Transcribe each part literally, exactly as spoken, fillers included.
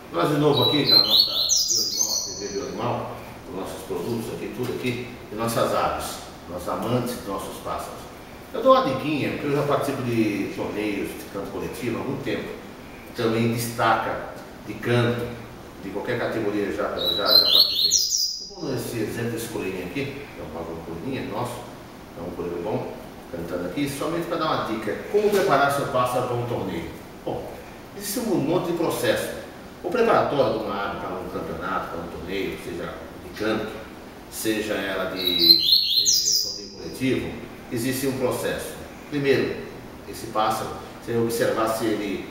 Nós de novo aqui com a nossa Bioanimal, a T V Bioanimal, os nossos produtos aqui, tudo aqui, e nossas aves, nossos amantes, nossos pássaros. Eu dou uma diquinha, porque eu já participo de torneios de canto coletivo há muito tempo. Também destaca de canto, de qualquer categoria já, já, já participei. Então, esse exemplo desse coelhinho aqui, é um coelhinho nosso, é um coelho bom, cantando aqui, somente para dar uma dica, como preparar seu pássaro para um torneio. Bom, existe um monte de processo. O preparatório de uma ave para um campeonato, para um torneio, seja de canto, seja ela de, de torneio coletivo, existe um processo. Primeiro, esse pássaro, você observar se ele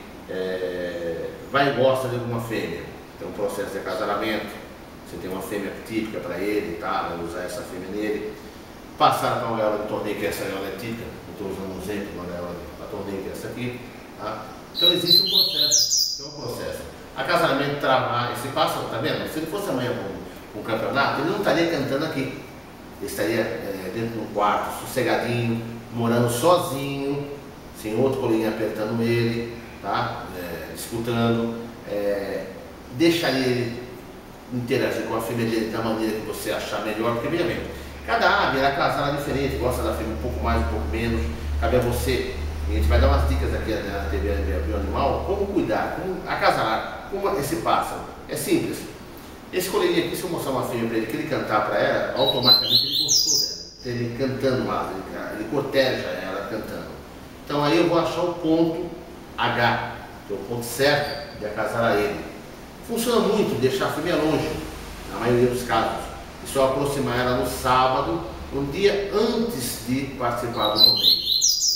é, vai e gosta de alguma fêmea. Tem um processo de acasalamento, você tem uma fêmea típica para ele, tá? Vai usar essa fêmea nele. Passar para uma gaiola de torneio, que essa gaiola é típica, estou usando um exemplo de uma gaiola de torneio, que é essa aqui. Tá? Então existe um processo, tem um processo. Acasalamento, travar, esse pássaro, tá vendo? Se ele fosse amanhã para um campeonato, ele não estaria cantando aqui. Ele estaria é, dentro de um quarto, sossegadinho, morando sozinho, sem outro coelhinho apertando ele, tá? É, disputando. É, deixaria ele interagir com a fêmea dele da maneira que você achar melhor, porque veja bem, cada ave ela casada diferente, gosta da fêmea um pouco mais, um pouco menos, cabe a você. A gente vai dar umas dicas aqui na T V Bioanimal, como cuidar, como acasalar, como esse pássaro. É simples. Esse coelhinho aqui, se eu mostrar uma fêmea para ele, que ele cantar para ela, automaticamente ele gostou dela. Ele cantando mais, ele, ele corteja ela cantando. Então aí eu vou achar o ponto H, que é o ponto certo de acasalar ele. Funciona muito deixar a fêmea longe, na maioria dos casos. E só aproximar ela no sábado, um dia antes de participar do torneio.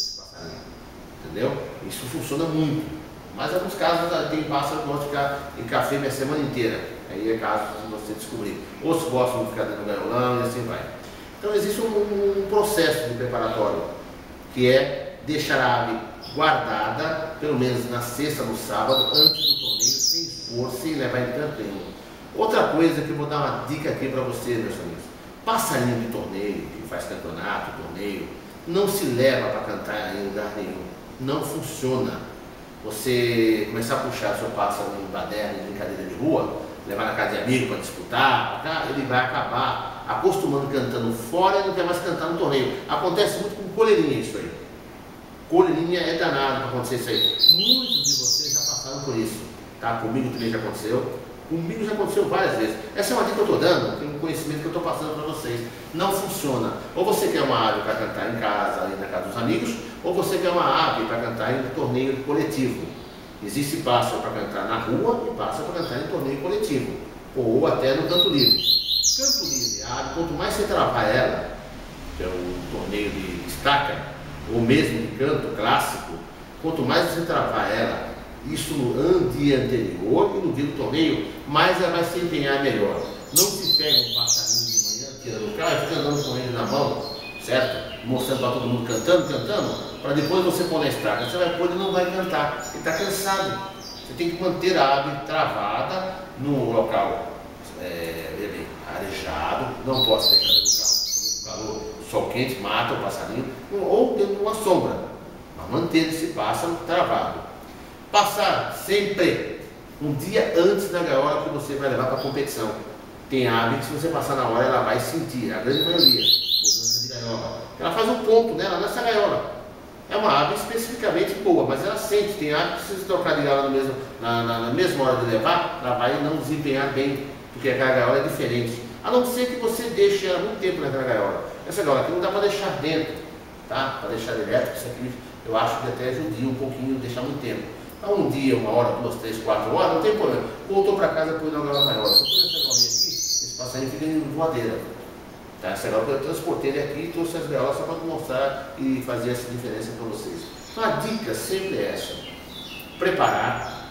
Entendeu? Isso funciona muito. Mas em alguns casos tem pássaro que gosta de ficar em café a semana inteira. Aí é caso de você descobrir. Outros gostam de ficar dentro do gaiolão e assim vai. Então existe um, um processo de preparatório, que é deixar a ave guardada, pelo menos na sexta, no sábado, antes do torneio, sem expor, sem levar em canto nenhum. Outra coisa que eu vou dar uma dica aqui para você, meus amigos. Passarinho de torneio, que faz campeonato, torneio, não se leva para cantar em lugar nenhum. Não funciona. Você começar a puxar seu pássaro em baderna, em brincadeira de rua, levar na casa de amigo para disputar, ele vai acabar acostumando cantando fora e não quer mais cantar no torneio. Acontece muito com coleirinha isso aí. Coleirinha é danado para acontecer isso aí. Muitos de vocês já passaram por isso. Tá? Comigo também já aconteceu. Comigo já aconteceu várias vezes. Essa é uma dica que eu estou dando, tem um conhecimento que eu estou passando para vocês. Não funciona. Ou você quer uma ave para cantar em casa, ali na casa dos amigos, ou você quer uma ave para cantar em torneio coletivo. Existe pássaro para cantar na rua e pássaro para cantar em torneio coletivo. Ou até no canto livre. Canto livre, a ave, quanto mais você travar ela, que é o torneio de estaca, ou mesmo de canto clássico, quanto mais você travar ela, isso no dia anterior e no dia do torneio, mais ela vai se empenhar melhor. Não se pega um passarinho de manhã, tira do carro e fica andando com ele na mão, certo? Mostrando para todo mundo cantando, cantando, para depois você pôr na estaca. Você vai pôr e não vai cantar, ele está cansado. Você tem que manter a ave travada no local é, arejado, não pode deixar dentro do carro, o calor, o sol quente mata o passarinho, ou dentro de uma sombra, mas manter esse pássaro travado. Passar sempre um dia antes da gaiola que você vai levar para a competição. Tem ave que se você passar na hora ela vai sentir, a grande maioria, mudança de gaiola. Ela faz um ponto nela nessa gaiola. É uma ave especificamente boa, mas ela sente. Tem ave que se você trocar de gaiola no mesmo, na, na, na mesma hora de levar, ela vai não desempenhar bem, porque aquela gaiola é diferente. A não ser que você deixe ela muito tempo naquela gaiola. Essa gaiola aqui não dá para deixar dentro, tá? Para deixar elétrico, isso aqui eu acho que até judia um pouquinho deixar muito tempo. Então, um dia, uma hora, duas, três, quatro horas, não tem problema. Voltou para casa, põe na gaiola maior. Se eu pôr essa gaiolinha aqui, esse passarinho fica em voadeira. Tá? Essa gaiola eu transportei ele aqui e trouxe as gaiolas só para mostrar e fazer essa diferença para vocês. Então, a dica sempre é essa: preparar,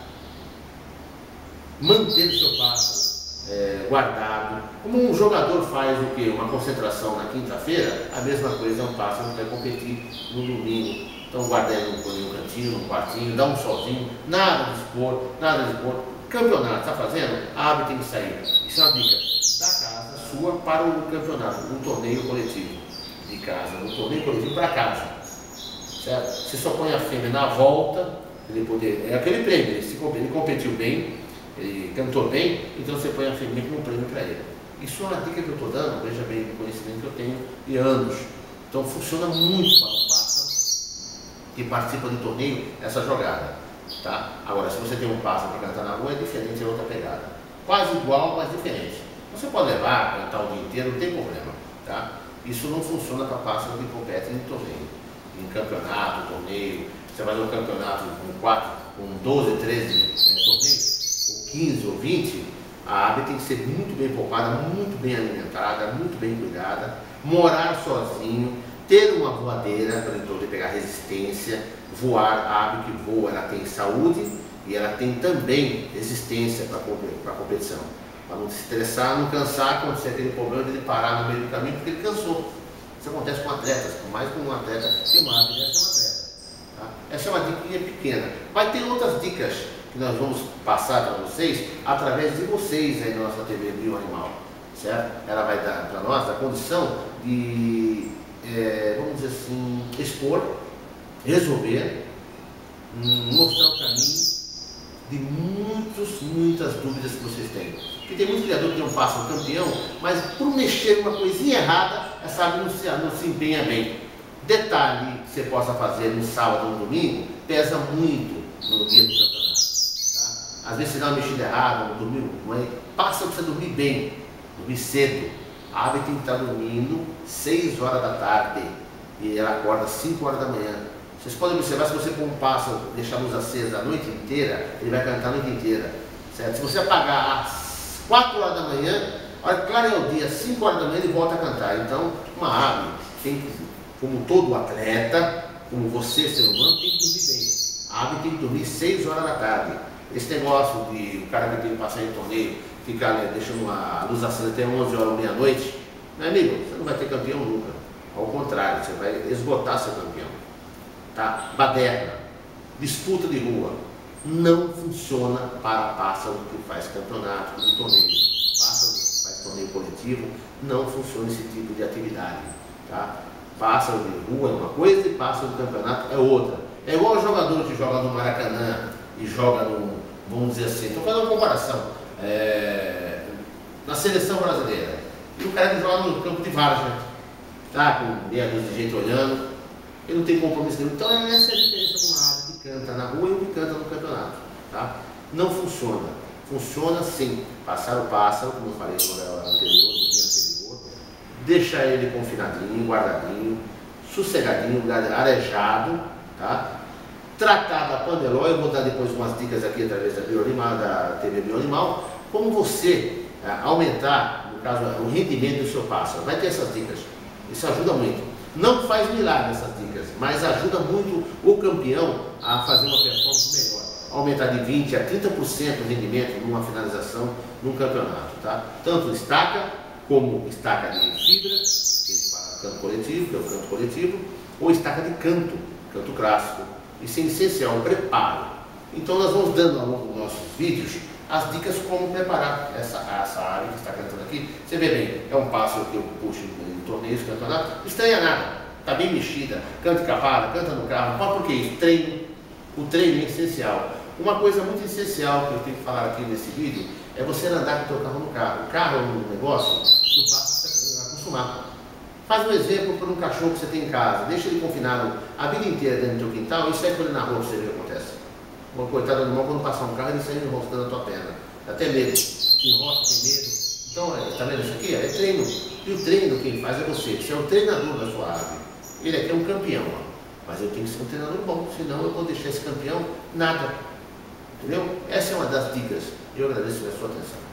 manter o seu pássaro é, guardado. Como um jogador faz o quê? Uma concentração na quinta-feira, a mesma coisa é um pássaro que vai competir no domingo. Então guarda ele num cantinho, num quartinho, dá um solzinho, nada de expor, nada de expor. Campeonato, está fazendo? A ave tem que sair. Isso é uma dica da casa sua para o campeonato, um torneio coletivo. De casa, um torneio coletivo para casa. Certo? Você só põe a fêmea na volta, ele poder. É aquele prêmio, ele, se, ele competiu bem, ele cantou bem, então você põe a fêmea como prêmio para ele. Isso é uma dica que eu estou dando, veja bem o conhecimento que eu tenho de anos. Então funciona muito para o pássaro que participa do torneio essa jogada. Tá? Agora, se você tem um pássaro que canta na rua, é diferente, é outra pegada. Quase igual, mas diferente. Você pode levar, cantar o dia inteiro, não tem problema. Tá? Isso não funciona para pássaro que compete em torneio. Em campeonato, torneio. Você vai no campeonato com quatro, com doze, treze é, torneios, ou quinze ou vinte, a ave tem que ser muito bem poupada, muito bem alimentada, muito bem cuidada, morar sozinho, ter uma voadeira para ele poder pegar resistência, voar. A ave que voa, ela tem saúde e ela tem também resistência para a competição. Para não se estressar, não cansar, acontecer aquele problema de ele parar no meio do caminho porque ele cansou. Isso acontece com atletas, por mais que um atleta tem uma ave, deve ser um atleta. Tá? Essa é uma dica pequena. Vai ter outras dicas que nós vamos passar para vocês através de vocês aí na nossa T V Bioanimal, certo? Ela vai dar para nós a condição de, é, vamos dizer assim, expor, resolver, mostrar o caminho de muitos, muitas dúvidas que vocês têm. Porque tem muito criador que tem um pássaro campeão, mas por mexer uma coisinha errada, essa ave não se, não se empenha bem. Detalhe que você possa fazer no sábado ou no domingo, pesa muito no dia do campeonato. Tá? Às vezes você dá uma mexida errada, não dormiu, não é? Passa para você dormir bem, dormir cedo. A ave tem que estar dormindo seis horas da tarde e ela acorda cinco horas da manhã. Vocês podem observar, se você pôr um pássaro, deixar a luz acesa a noite inteira, ele vai cantar a noite inteira, certo? Se você apagar às quatro horas da manhã, a hora que clareia o dia, às cinco horas da manhã, ele volta a cantar. Então, uma ave tem que, como todo atleta, como você, ser humano, tem que dormir bem. A ave tem que dormir seis horas da tarde. Esse negócio de o cara que tem que passar em torneio, ficar né, deixando a luz acesa até onze horas, meia-noite, meu amigo, você não vai ter campeão nunca. Ao contrário, você vai esgotar seu campeão. Tá? Baderna, disputa de rua, não funciona para pássaro que faz campeonato de torneio. Pássaro que faz torneio coletivo, não funciona esse tipo de atividade. Tá? Pássaro de rua é uma coisa e pássaro de campeonato é outra. É igual o jogador que joga no Maracanã e joga no, vamos dizer assim, estou fazendo uma comparação, é, na seleção brasileira. E o cara que joga no campo de várzea, tá? Com meia dúzia de gente olhando. Ele não tem compromisso nenhum. Então essa é a diferença de uma ave que canta na rua e um que canta no campeonato. Tá? Não funciona. Funciona sim. Passar o pássaro, como eu falei no hora anterior, no dia anterior, deixar ele confinadinho, guardadinho, sossegadinho, arejado, tá? Tratar da pandeló. Eu vou dar depois umas dicas aqui através da Bioanimal, da T V Bioanimal, como você é, aumentar, no caso, o rendimento do seu pássaro. Vai ter essas dicas. Isso ajuda muito. Não faz milagre essas dicas, mas ajuda muito o campeão a fazer uma performance melhor. Aumentar de vinte a trinta por cento o rendimento numa finalização num campeonato. Tá? Tanto estaca, como estaca de fibra, que a gente fala canto coletivo, que é o canto coletivo, ou estaca de canto, canto clássico. Isso é essencial, o preparo. Então nós vamos dando ao longo dos nossos vídeos as dicas como preparar essa, essa ave que está cantando aqui. Você vê bem, é um pássaro que eu puxo em torneios, campeonato, não estranha nada, está bem mexida, canta cavalo, canta no carro. Mas por que isso? Treino. O treino é essencial. Uma coisa muito essencial que eu tenho que falar aqui nesse vídeo é você andar com o seu carro no carro. O carro é um negócio que o pássaro precisa acostumar. Faz um exemplo por um cachorro que você tem em casa, deixa ele confinado a vida inteira dentro do seu quintal e sai com ele na rua para você ver o que acontece. Uma coitada do animal, quando passar um carro, ele sai enroscando a tua perna. Dá até medo. Se enrosca, tem medo. Então, está vendo isso aqui? É treino. E o treino quem faz é você. Você é o treinador da sua ave. Ele aqui é um campeão. Ó. Mas eu tenho que ser um treinador bom, senão eu vou deixar esse campeão nada. Entendeu? Essa é uma das dicas. Eu agradeço a sua atenção.